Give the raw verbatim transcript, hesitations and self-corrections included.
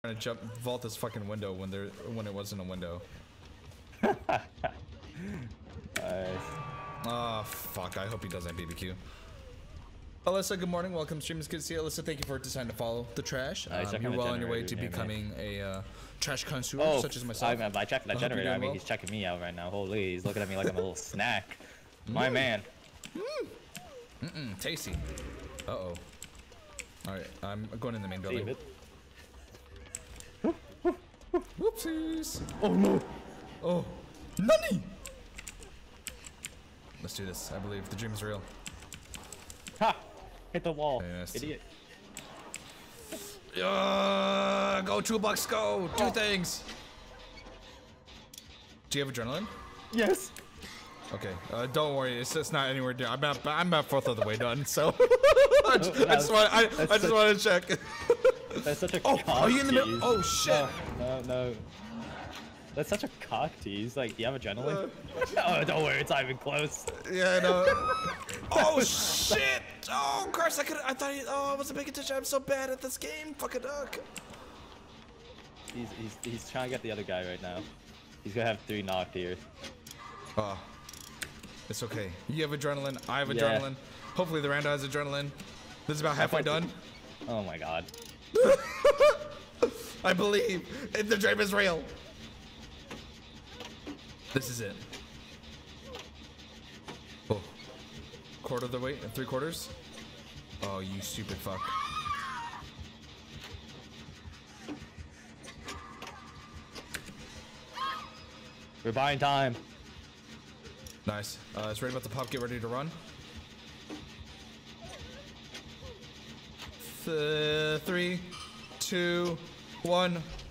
trying to jump vault this fucking window when there when it wasn't a window. Nice. Ah, oh, fuck. I hope he doesn't B B Q. Alyssa, good morning. Welcome, stream. It's good to see you. Alyssa, thank you for deciding to follow the trash. Nice, Um, you're well on your way to becoming a uh, trash connoisseur, oh, such as myself. I, I checked that I generator. I mean, well. he's checking me out right now. Holy, he's looking at me like I'm a little snack. My Mm. man. Mm. Mm-mm, tasty. Uh-oh. Alright, I'm going in the main building. David. Whoopsies. Oh, no. Oh. Nani! Let's do this. I believe the dream is real. Ha! Hit the wall. Yes. Idiot. Uh, go, toolbox, go! Do Oh. things! Do you have adrenaline? Yes. Okay, uh, don't worry, it's just not anywhere near. I'm about, I'm about fourth of the way done, so I just, I just want, I, I just want to check. That's such a oh, cock are you in the middle? tease. Oh shit! No, no, no. That's such a cock tease. Like, do you have adrenaline? Uh, oh, don't worry, it's not even close. Yeah, I know. Oh shit! Oh, Christ, I could, I thought, he, oh, I wasn't paying attention. I'm so bad at this game. Fucking duck. He's, he's, he's trying to get the other guy right now. He's gonna have three knocked here. Oh. It's okay. You have adrenaline. I have Yeah. adrenaline. Hopefully the rando has adrenaline. This is about halfway done. Oh my god. I believe the dream is real. This is it. Oh. Quarter of the way? Three quarters? Oh, you stupid fuck. We're buying time. Nice. Uh, it's right about to pop. Get ready to run. Th three, two, one.